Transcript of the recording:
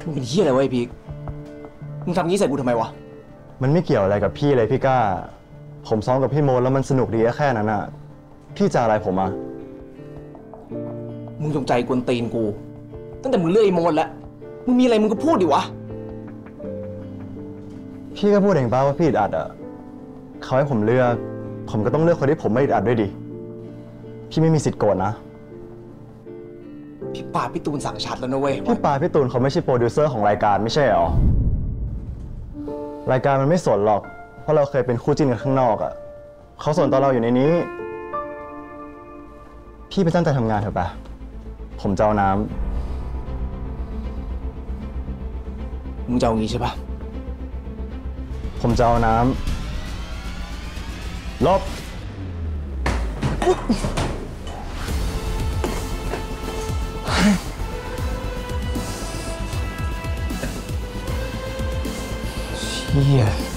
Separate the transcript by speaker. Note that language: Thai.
Speaker 1: มึงเป็นเหี้ยอะไรวะไอ้พีกมึงทำงี้ใส่กูทำไมวะ
Speaker 2: มันไม่เกี่ยวอะไรกับพี่เลยพี่ก้าผมซ้อมกับพี่โมแล้วมันสนุกดีแค่นั้นอะพี่จะอะไรผมอะ
Speaker 1: มึงจงใจกวนตีนกูตั้งแต่มึงเลือกไอ้โมดแล้วมึงมีอะไรมึงก็พูดดิวะ
Speaker 2: พี่ก็พูดเองป่ะว่าพี่อึดอัดอะเขาให้ผมเลือกผมก็ต้องเลือกคนที่ผมไม่อึดอัดด้วยดิพี่ไม่มีสิทธิ์โกรธนะ
Speaker 1: พี่ปาพี่ตูนสั่งชัดแล้วนะเว้ย
Speaker 2: พี่ปาพี่ตูนเขาไม่ใช่โปรดิวเซอร์ของรายการไม่ใช่หรอรายการมันไม่สนหรอกเพราะเราเคยเป็นคู่จิ้นกันข้างนอกอะเขาสนตอนเราอยู่ในนี้พี่ไปตั้งใจทำงานเถอะปะผมจะเอาน้
Speaker 1: ำมึงจะเอางี้ใช่ปะ
Speaker 2: ผมจะเอาน้ำลบ
Speaker 1: เชี่ย